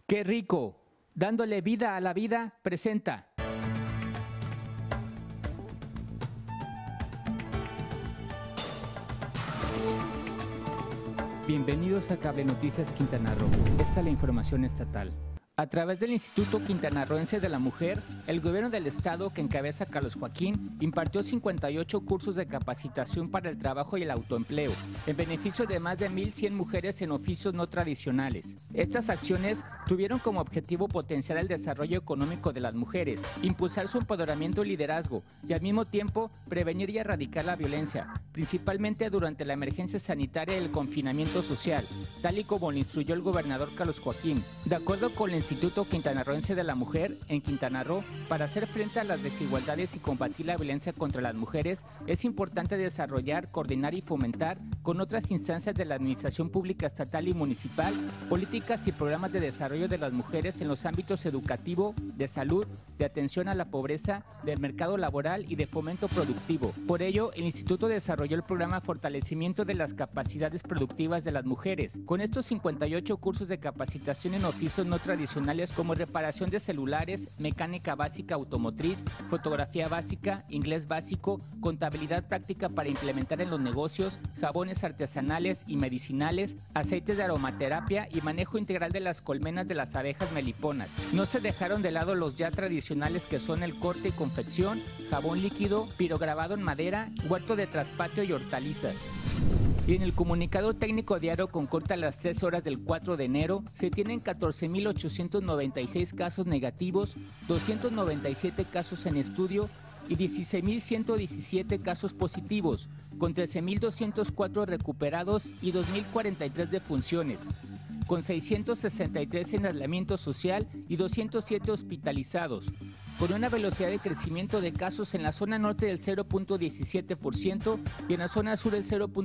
¡Qué rico! Dándole vida a la vida, presenta. Bienvenidos a Cable Noticias Quintana Roo. Esta es la información estatal. A través del Instituto Quintanarroense de la Mujer, el gobierno del estado que encabeza Carlos Joaquín impartió 58 cursos de capacitación para el trabajo y el autoempleo, en beneficio de más de 1,100 mujeres en oficios no tradicionales. Estas acciones tuvieron como objetivo potenciar el desarrollo económico de las mujeres, impulsar su empoderamiento y liderazgo, y al mismo tiempo prevenir y erradicar la violencia, principalmente durante la emergencia sanitaria y el confinamiento social, tal y como lo instruyó el gobernador Carlos Joaquín. De acuerdo con el Instituto Quintanarroense de la Mujer, en Quintana Roo, para hacer frente a las desigualdades y combatir la violencia contra las mujeres, es importante desarrollar, coordinar y fomentar con otras instancias de la administración pública estatal y municipal, políticas y programas de desarrollo de las mujeres en los ámbitos educativo, de salud, de atención a la pobreza, del mercado laboral y de fomento productivo. Por ello, el Instituto desarrolló el programa Fortalecimiento de las Capacidades Productivas de las Mujeres. Con estos 58 cursos de capacitación en oficios no tradicionales como reparación de celulares, mecánica básica automotriz, fotografía básica, inglés básico, contabilidad práctica para implementar en los negocios, jabones artesanales y medicinales, aceites de aromaterapia y manejo integral de las colmenas de las abejas meliponas. No se dejaron de lado los ya tradicionales que son el corte y confección, jabón líquido, pirograbado en madera, huerto de traspatio y hortalizas. Y en el comunicado técnico diario con corte a las 3 horas del 4 de enero, se tienen 14,896 casos negativos, 297 casos en estudio y 16,117 casos positivos, con 13,204 recuperados y 2,043 defunciones, con 663 en aislamiento social y 207 hospitalizados, con una velocidad de crecimiento de casos en la zona norte del 0.17% y en la zona sur del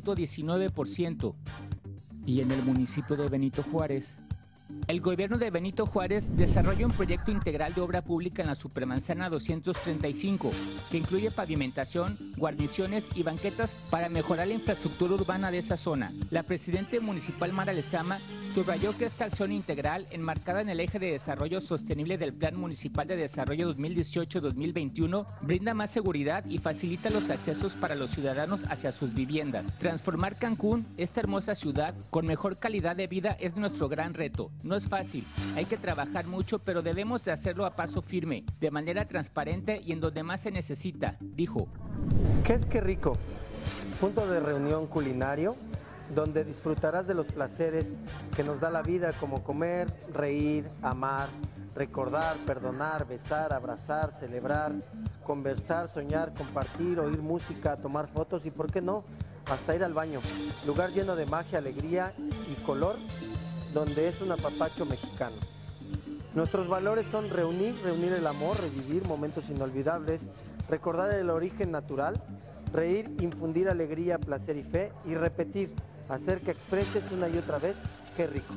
0.19%. Y en el municipio de Benito Juárez, el gobierno de Benito Juárez desarrolla un proyecto integral de obra pública en la Supermanzana 235, que incluye pavimentación, guarniciones y banquetas para mejorar la infraestructura urbana de esa zona. La presidenta municipal Mara Lezama subrayó que esta acción integral, enmarcada en el eje de desarrollo sostenible del Plan Municipal de Desarrollo 2018-2021, brinda más seguridad y facilita los accesos para los ciudadanos hacia sus viviendas. Transformar Cancún, esta hermosa ciudad, con mejor calidad de vida es nuestro gran reto. No es fácil, hay que trabajar mucho, pero debemos de hacerlo a paso firme, de manera transparente y en donde más se necesita, dijo. ¿Qué es Qué Rico? Punto de reunión culinario, donde disfrutarás de los placeres que nos da la vida, como comer, reír, amar, recordar, perdonar, besar, abrazar, celebrar, conversar, soñar, compartir, oír música, tomar fotos y, ¿por qué no?, hasta ir al baño. Lugar lleno de magia, alegría y color, donde es un apapacho mexicano. Nuestros valores son reunir el amor, revivir momentos inolvidables, recordar el origen natural, reír, infundir alegría, placer y fe, y repetir, hacer que expreses una y otra vez, qué rico.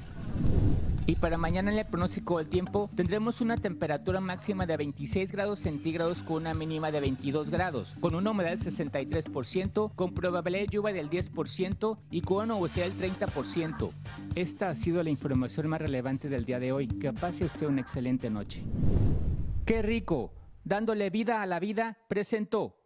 Y para mañana en el pronóstico del tiempo tendremos una temperatura máxima de 26 grados centígrados con una mínima de 22 grados, con una humedad del 63%, con probabilidad de lluvia del 10% y con una nubosidad del 30%. Esta ha sido la información más relevante del día de hoy. Que pase usted una excelente noche. ¡Qué rico! Dándole vida a la vida, presentó.